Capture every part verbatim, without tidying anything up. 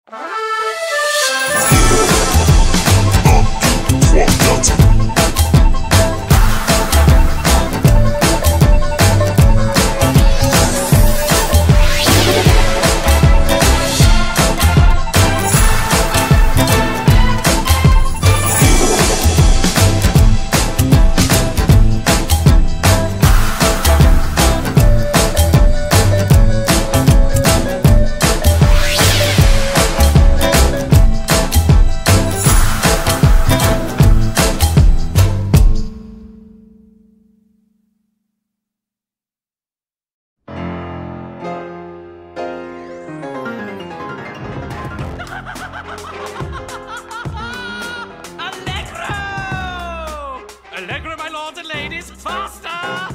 Allegro, my lords and ladies, faster!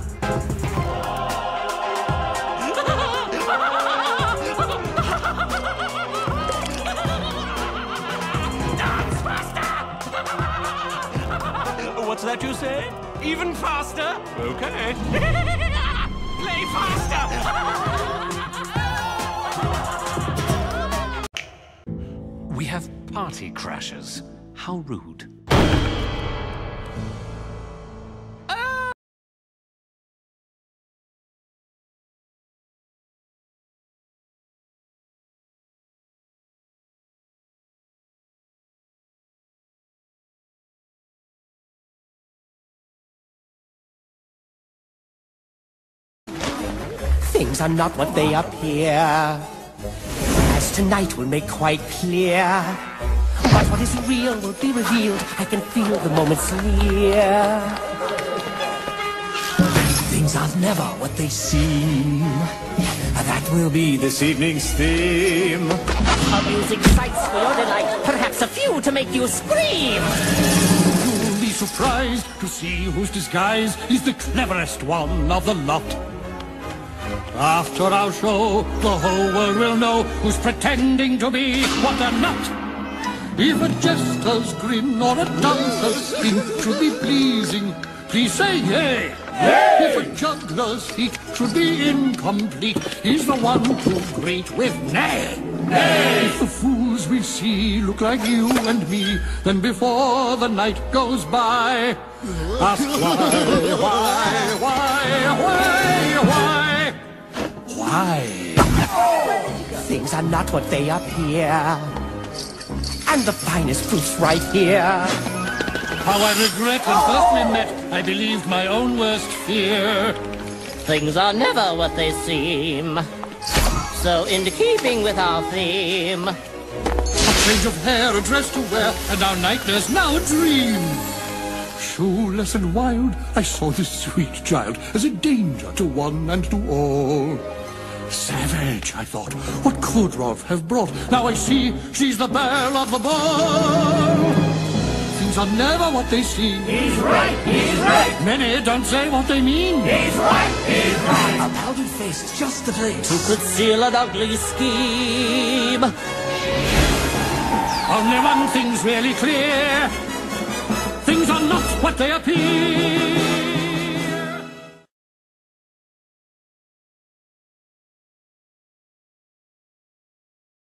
Dance faster! What's that you say? Even faster? Okay. Play faster! We have party crashers. How rude. Things are not what they appear, as tonight will make quite clear. But what is real will be revealed. I can feel the moment's near. Things are never what they seem. That will be this evening's theme. A music sights for your delight, perhaps a few to make you scream. You'll be surprised to see whose disguise is the cleverest one of the lot. After our show, the whole world will know who's pretending to be what they're not. If a jester's grin or a dancer's spin should be pleasing, please say yay. Yay! If a juggler's feat should be incomplete, he's the one too great with nay. Nay! If the fools we see look like you and me, then before the night goes by, ask why, why, why, why, why? Why? Things are not what they appear, and the finest proof's right here. How I regret when first we met, I believed my own worst fear. Things are never what they seem, so in keeping with our theme. A change of hair, a dress to wear, and our nightmare's now a dream. Shoeless and wild, I saw this sweet child as a danger to one and to all. Savage, I thought, what could Rolf have brought? Now I see she's the belle of the ball. Things are never what they seem. He's right, he's right. Many don't say what they mean. He's right, he's right. A powdered face is just the place to conceal an ugly scheme. Only one thing's really clear. Things are not what they appear.